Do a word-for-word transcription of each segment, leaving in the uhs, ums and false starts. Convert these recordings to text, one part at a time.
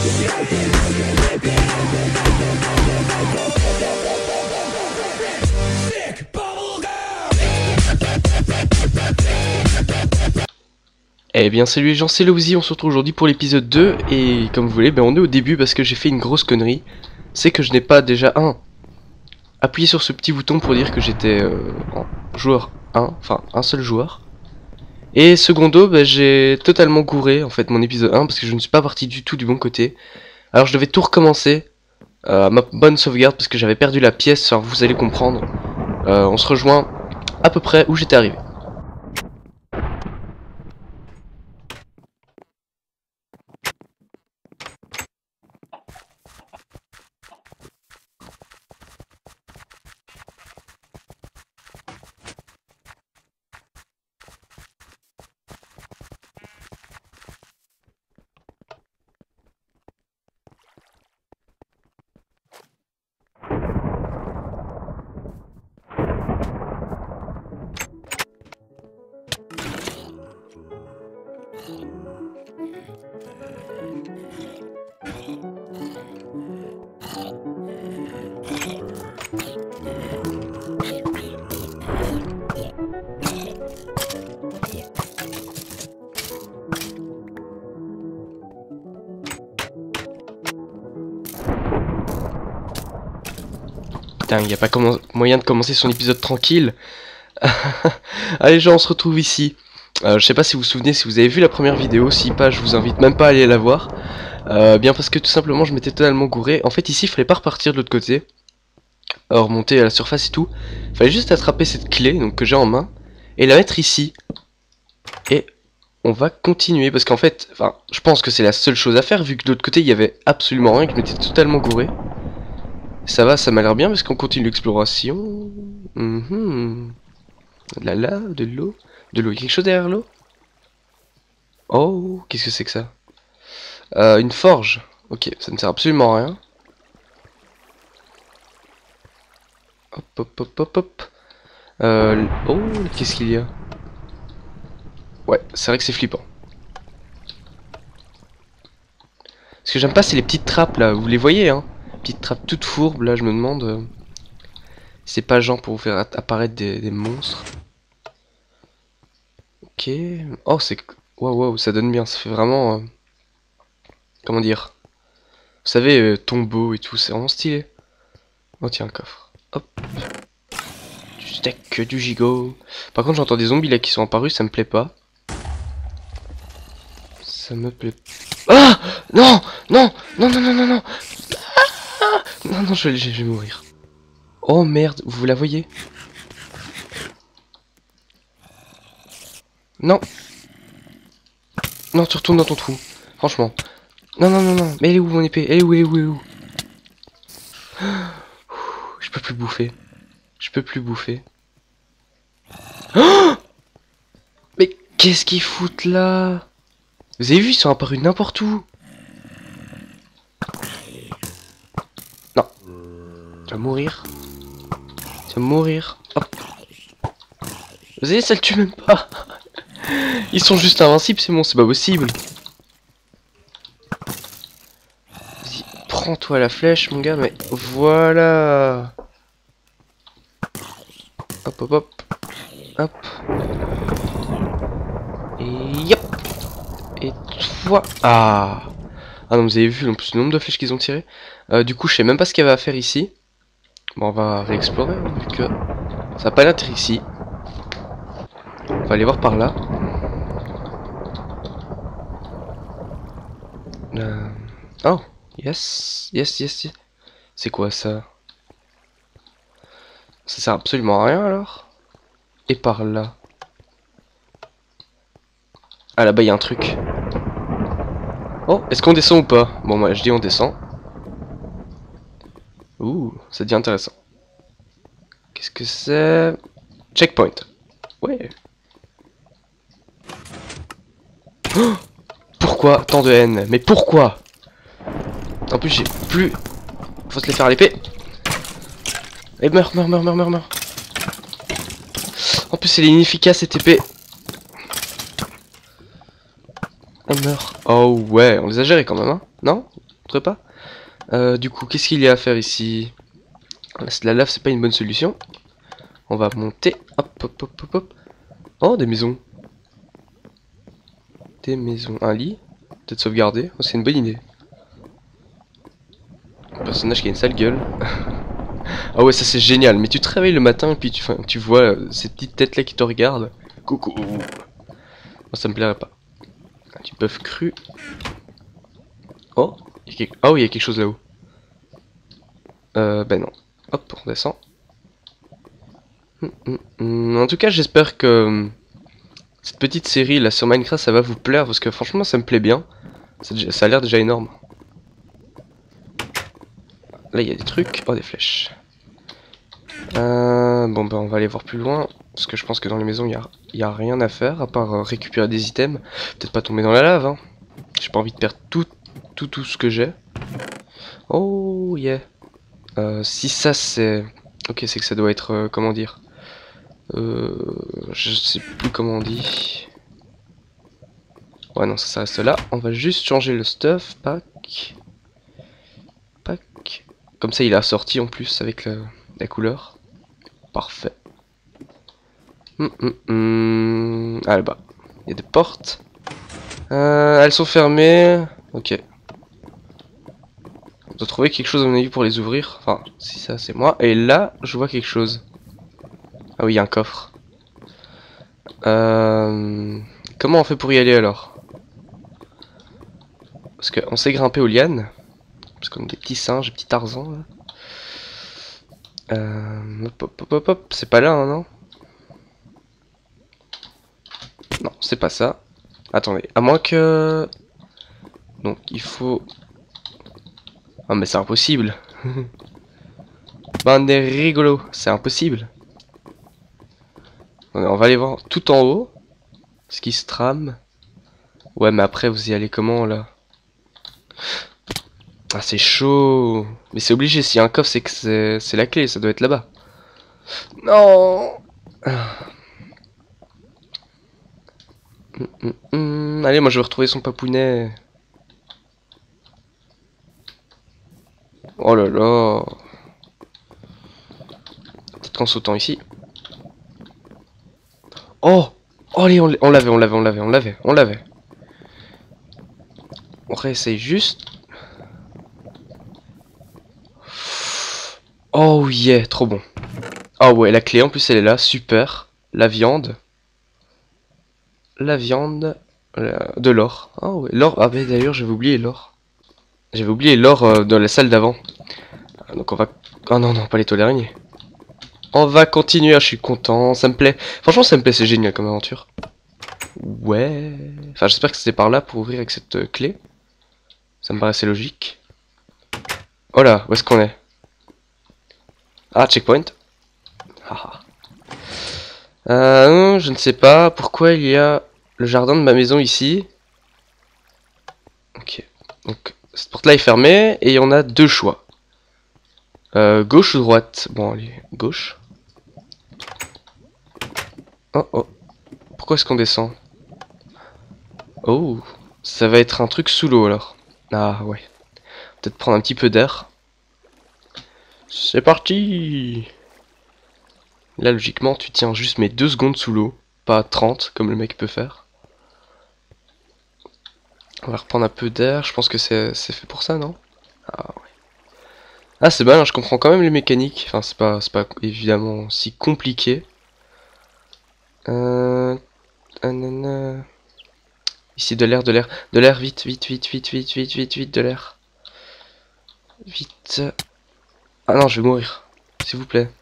Eh bien salut les gens, c'est Lowzy, on se retrouve aujourd'hui pour l'épisode deux. Et comme vous voulez, ben on est au début parce que j'ai fait une grosse connerie. C'est que je n'ai pas déjà un appuyé sur ce petit bouton pour dire que j'étais euh, en joueur un, enfin un seul joueur. Et secondo, ben, j'ai totalement gouré en fait mon épisode un parce que je ne suis pas parti du tout du bon côté. Alors je devais tout recommencer euh, à ma bonne sauvegarde parce que j'avais perdu la pièce, alors vous allez comprendre. Euh, on se rejoint à peu près où j'étais arrivé. Putain, il n'y a pas moyen de commencer son épisode tranquille. Allez gens, on se retrouve ici. Euh, je sais pas si vous vous souvenez, si vous avez vu la première vidéo, si pas, je vous invite même pas à aller la voir. Euh, bien parce que tout simplement, je m'étais totalement gouré. En fait, ici, il fallait pas repartir de l'autre côté. Euh, remonter à la surface et tout. Il fallait juste attraper cette clé, donc que j'ai en main, et la mettre ici. Et on va continuer, parce qu'en fait, enfin, je pense que c'est la seule chose à faire, vu que de l'autre côté, il y avait absolument rien, que je m'étais totalement gouré. Ça va, ça m'a l'air bien parce qu'on continue l'exploration. Mmh. De la lave, de l'eau. De l'eau, il y a quelque chose derrière l'eau? Oh, qu'est-ce que c'est que ça? euh, Une forge. Ok, ça ne sert absolument à rien. Hop, hop, hop, hop, hop. Euh, oh, qu'est-ce qu'il y a? Ouais, c'est vrai que c'est flippant. Ce que j'aime pas, c'est les petites trappes là. Vous les voyez, hein? Petites trappes toutes fourbes, là, je me demande. Euh, c'est pas genre pour vous faire apparaître des, des monstres. Ok. Oh, c'est... Waouh, waouh, ça donne bien. Ça fait vraiment... Euh... Comment dire? Vous savez, euh, tombeau et tout, c'est vraiment stylé. Oh, tiens, un coffre. Hop. Du steak, du gigot. Par contre, j'entends des zombies là qui sont apparus, ça me plaît pas. Ça me plaît... Ah! Non! Non! Non, non, non, non, non! Ah! Non, non, je vais, je vais mourir. Oh merde, vous la voyez? Non! Non, tu retournes dans ton trou. Franchement. Non, non, non, non. Mais elle est où mon épée? Elle est où? Elle est où? Elle est où? Je peux plus bouffer. Je peux plus bouffer. Oh! Mais qu'est-ce qu'ils foutent là? Vous avez vu, ils sont apparus n'importe où. Non. Tu vas mourir. Tu vas mourir. Hop. Vous avez, ça le tue même pas. Ils sont juste invincibles, c'est bon, c'est pas possible. Vas-y, prends-toi la flèche, mon gars, mais voilà. Hop, hop, hop. Hop. Et yop. Et toi. Ah. Ah non, vous avez vu en plus le nombre de flèches qu'ils ont tiré. Euh, du coup, je sais même pas ce qu'il y avait à faire ici. Bon, on va réexplorer, hein, vu que ça n'a pas l'intérêt ici. On va aller voir par là. Euh... Oh, yes, yes, yes, yes. C'est quoi ça? Ça sert absolument à rien alors. Et par là. Ah là-bas il y a un truc. Oh, est-ce qu'on descend ou pas? Bon, moi je dis on descend. Ouh, ça devient intéressant. Qu'est-ce que c'est? Checkpoint. Ouais. Oh, pourquoi tant de haine? Mais pourquoi? En plus j'ai plus... Faut se les faire à l'épée. Et meurs, meurs, meurs, meurs, meurs, meurs. En plus elle est inefficace cette épée. Elle meurt. Oh ouais, on les a gérés quand même, hein? Non? Vous trouvez pas? euh, Du coup, qu'est-ce qu'il y a à faire ici? La lave, c'est pas une bonne solution. On va monter. Hop, hop, hop, hop, hop. Oh, des maisons. Des maisons. Un lit. Peut-être sauvegarder. Oh, c'est une bonne idée. Un personnage qui a une sale gueule. Ah ouais, ça c'est génial. Mais tu te réveilles le matin et puis tu, enfin, tu vois euh, ces petites têtes là qui te regardent. Coucou. Moi, ça me plairait pas. Du bœuf cru. Oh, il y a quelque... oh, il y a quelque chose là-haut. Euh, ben non. Hop, on descend. Hum, hum, hum. En tout cas, j'espère que hum, cette petite série là sur Minecraft, ça va vous plaire parce que franchement, ça me plaît bien. Ça, ça a l'air déjà énorme. Là, il y a des trucs. Oh, des flèches. Euh, bon, ben, on va aller voir plus loin. Parce que je pense que dans les maisons, il n'y a, y a rien à faire à part euh, récupérer des items. Peut-être pas tomber dans la lave. Hein. J'ai pas envie de perdre tout, tout, tout ce que j'ai. Oh, yeah. Euh, si ça, c'est... Ok, c'est que ça doit être... Euh, comment dire euh, Je sais plus comment on dit. Ouais, non, ça, ça reste là. On va juste changer le stuff. Pack. Pack. Comme ça, il est assorti en plus avec la, la couleur. Parfait. Hum, hum, hum. Ah, là-bas. Il y a des portes. Euh, elles sont fermées. Ok. On doit trouver quelque chose à mon avis pour les ouvrir. Enfin, si ça c'est moi. Et là, je vois quelque chose. Ah oui, il y a un coffre. Euh... Comment on fait pour y aller alors? Parce qu'on sait grimper aux lianes. Parce qu'on est des petits singes, des petits Tarzans là. Euh... Hop, hop, hop, hop, hop. C'est pas là, hein, non? Non, c'est pas ça. Attendez, à moins que... Donc, il faut... Ah mais c'est impossible. Bande de rigolo, c'est impossible. On va aller voir tout en haut. Ce qui se trame. Ouais, mais après, vous y allez comment, là? Ah, c'est chaud. Mais c'est obligé, s'il y a un coffre, c'est que c'est la clé, ça doit être là-bas. Non. Hum, hum, hum. Allez, moi je vais retrouver son papounet. Oh là là. Peut-être qu'en sautant ici. Oh. Oh, allez, on l'avait, on l'avait, on l'avait, on l'avait, on l'avait. On réessaye juste. Oh yeah, trop bon. Ah ouais, la clé en plus elle est là, super. La viande. La viande. euh, De l'or. Ah ouais, l'or. Ah bah d'ailleurs j'avais oublié l'or. J'avais oublié l'or euh, dans la salle d'avant. Donc on va... Oh non, non, pas les toiles d'araignée. On va continuer, ah, je suis content, ça me plaît. Franchement ça me plaît, c'est génial comme aventure. Ouais... Enfin j'espère que c'était par là pour ouvrir avec cette euh, clé. Ça me paraissait logique. Oh là, où est-ce qu'on est? Ah, checkpoint. Haha. Euh, je ne sais pas pourquoi il y a le jardin de ma maison ici. Ok. Donc, cette porte-là est fermée et on a deux choix. Euh, gauche ou droite? Bon, allez, gauche. Oh, oh. Pourquoi est-ce qu'on descend? Oh, ça va être un truc sous l'eau alors. Ah, ouais. Peut-être prendre un petit peu d'air. C'est parti! Là, logiquement, tu tiens juste mes deux secondes sous l'eau, pas trente comme le mec peut faire. On va reprendre un peu d'air, je pense que c'est fait pour ça, non? Ah ouais. Ah c'est bien, je comprends quand même les mécaniques, enfin c'est pas, c'est pas évidemment si compliqué. Euh... Nanana. Ici de l'air, de l'air, de l'air, vite, vite, vite, vite, vite, vite, vite, vite, de l'air. Vite. Ah non, je vais mourir, s'il vous plaît.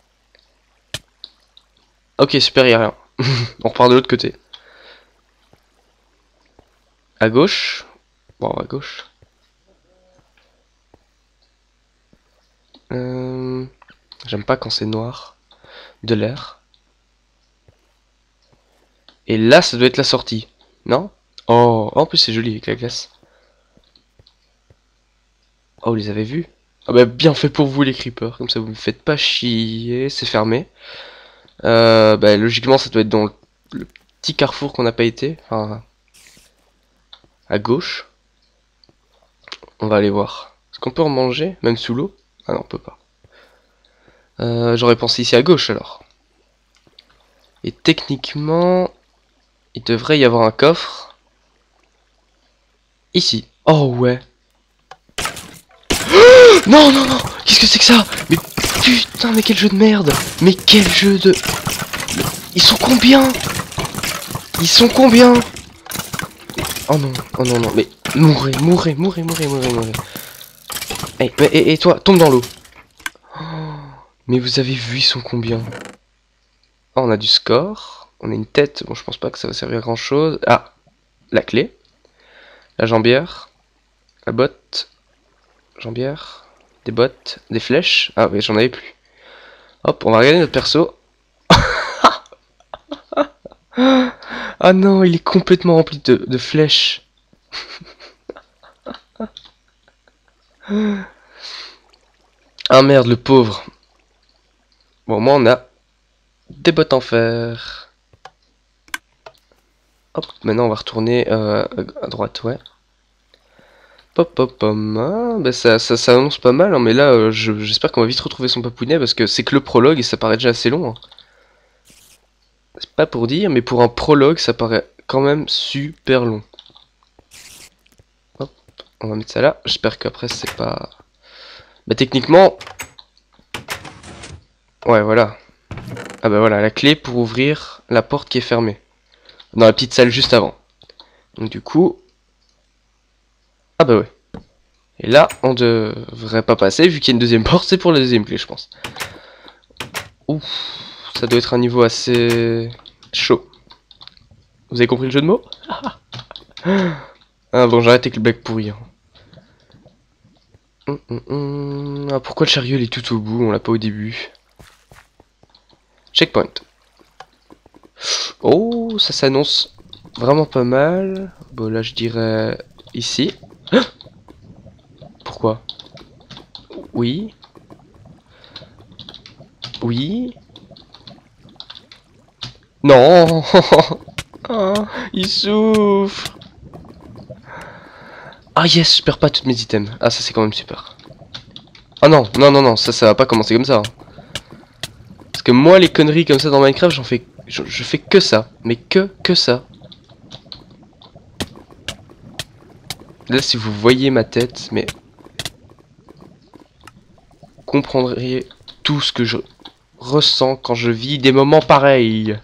Ok, super, y'a rien. On repart de l'autre côté. À gauche. Bon, à gauche. Euh... J'aime pas quand c'est noir. De l'air. Et là, ça doit être la sortie. Non? Oh, en plus c'est joli avec la glace. Oh, vous les avez vus? Ah bah bien fait pour vous les creepers, comme ça vous me faites pas chier, c'est fermé. Euh, bah logiquement ça doit être dans le, le petit carrefour qu'on n'a pas été, enfin à gauche. On va aller voir. Est-ce qu'on peut en manger, même sous l'eau? Ah non, on peut pas. Euh, J'aurais pensé ici à gauche alors. Et techniquement, il devrait y avoir un coffre. Ici. Oh ouais. Non, non, non. Qu'est-ce que c'est que ça? Mais putain, mais quel jeu de merde. Mais quel jeu de... Ils sont combien? Ils sont combien? Oh non, oh non, non, mais mourrez, mourrez, mourrez, mourrez, mourrez, mourrez. Hey, mais, et, et toi, tombe dans l'eau. Oh, mais vous avez vu, ils sont combien? Oh, on a du score. On a une tête. Bon, je pense pas que ça va servir à grand chose. Ah, la clé. La jambière. La botte. Jambière. Des bottes. Des flèches. Ah oui, j'en avais plus. Hop, on va regarder notre perso. Ah non, il est complètement rempli de, de flèches. Ah merde, le pauvre. Bon, moi on a des bottes en fer. Hop, maintenant on va retourner euh, à droite, ouais. Pop pop pom. Ah, bah ça, ça, ça annonce pas mal, hein, mais là euh, je- j'espère qu'on va vite retrouver son papounet parce que c'est que le prologue et ça paraît déjà assez long. Hein. C'est pas pour dire, mais pour un prologue ça paraît quand même super long. Hop, on va mettre ça là. J'espère qu'après c'est pas... Bah techniquement... Ouais, voilà. Ah bah voilà, la clé pour ouvrir la porte qui est fermée. Dans la petite salle juste avant. Donc du coup... Ah bah ouais. Et là, on devrait pas passer, vu qu'il y a une deuxième porte, c'est pour la deuxième clé, je pense. Ouf, ça doit être un niveau assez chaud. Vous avez compris le jeu de mots? Ah bon, j'arrête avec le blague pourri. Hein. Hum, hum, hum. Ah, pourquoi le chariot il est tout au bout? On l'a pas au début. Checkpoint. Oh, ça s'annonce vraiment pas mal. Bon, là, je dirais ici. Pourquoi? Oui. Oui. Non. Oh, il souffre. Ah yes, je perds pas toutes mes items. Ah, ça c'est quand même super. Ah non, non, non, non, ça, ça va pas commencer comme ça. Hein. Parce que moi, les conneries comme ça dans Minecraft, j'en fais, je, je fais que ça. Mais que, que ça. Là, si vous voyez ma tête, mais... Vous comprendriez tout ce que je ressens quand je vis des moments pareils.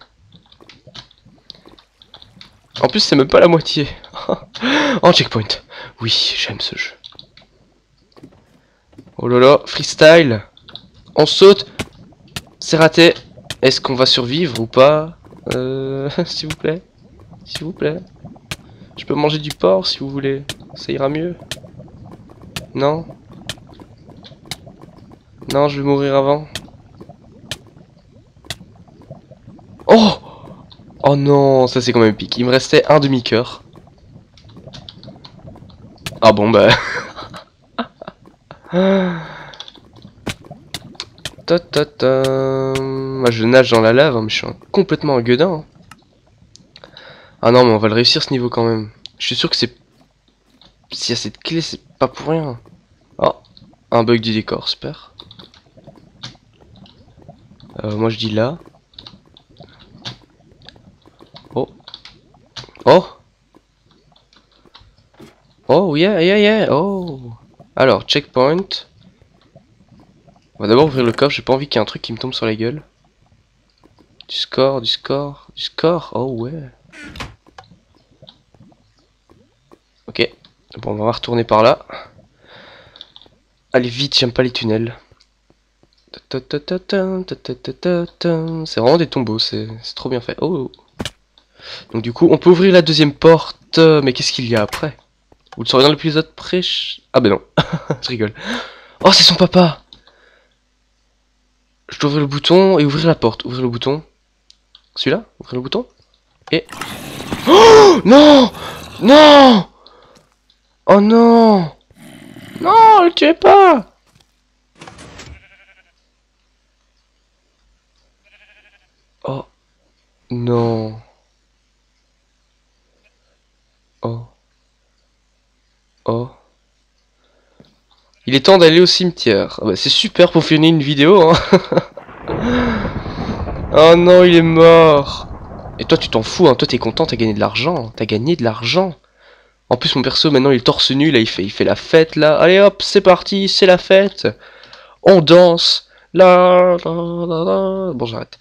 En plus, c'est même pas la moitié. Oh, checkpoint. Oui, j'aime ce jeu. Oh là là, freestyle. On saute. C'est raté. Est-ce qu'on va survivre ou pas? Euh, s'il vous plaît. S'il vous plaît. Je peux manger du porc si vous voulez. Ça ira mieux. Non? Non, je vais mourir avant. Oh! Oh non, ça c'est quand même épique. Il me restait un demi-cœur. Ah bon bah... ta ta ta. Moi je nage dans la lave, hein, mais je suis un- complètement un gueudin. Hein. Ah non, mais on va le réussir ce niveau quand même. Je suis sûr que c'est... S'il y a cette clé, c'est pas pour rien. Oh, un bug du décor, super. Euh, moi je dis là. Oh. Oh. Oh, yeah, yeah, yeah. Oh. Alors, checkpoint. On va d'abord ouvrir le coffre, j'ai pas envie qu'il y ait un truc qui me tombe sur la gueule. Du score, du score, du score. Oh ouais. Ok. Bon, on va retourner par là. Allez vite, j'aime pas les tunnels. C'est vraiment des tombeaux, c'est trop bien fait. Oh. Donc du coup, on peut ouvrir la deuxième porte. Mais qu'est-ce qu'il y a après? Vous le saurez dans l'épisode prêche. Ah ben non, je rigole. Oh, c'est son papa. Je dois ouvrir le bouton et ouvrir la porte. Ouvrir le bouton. Celui-là? Ouvrir le bouton. Et... Oh non. Non. Oh non. Non, le tuez pas. Oh non. Oh. Oh. Il est temps d'aller au cimetière. Ah bah, c'est super pour finir une vidéo, hein. Oh non, il est mort. Et toi, tu t'en fous, hein. Toi, t'es content, t'as gagné de l'argent. T'as gagné de l'argent. En plus, mon perso, maintenant, il est torse nu, là, il fait, il fait la fête, là. Allez, hop, c'est parti, c'est la fête. On danse. La, la, la, la. Bon, j'arrête.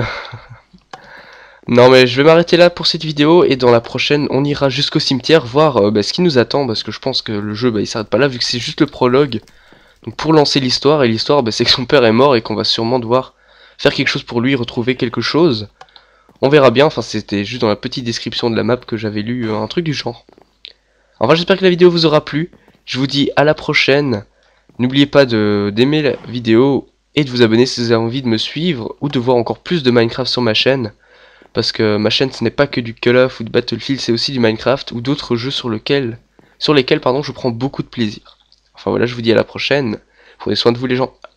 Non, mais je vais m'arrêter là pour cette vidéo, et dans la prochaine, on ira jusqu'au cimetière voir euh, bah, ce qui nous attend, parce que je pense que le jeu, bah, il s'arrête pas là, vu que c'est juste le prologue. Donc pour lancer l'histoire, et l'histoire, bah, c'est que son père est mort, et qu'on va sûrement devoir faire quelque chose pour lui, retrouver quelque chose. On verra bien, enfin c'était juste dans la petite description de la map que j'avais lu euh, un truc du genre. Enfin j'espère que la vidéo vous aura plu, je vous dis à la prochaine, n'oubliez pas de d'aimer la vidéo et de vous abonner si vous avez envie de me suivre ou de voir encore plus de Minecraft sur ma chaîne, parce que ma chaîne ce n'est pas que du Call of ou de Battlefield, c'est aussi du Minecraft ou d'autres jeux sur lesquels, sur lesquels pardon, je prends beaucoup de plaisir. Enfin voilà, je vous dis à la prochaine, prenez soin de vous les gens.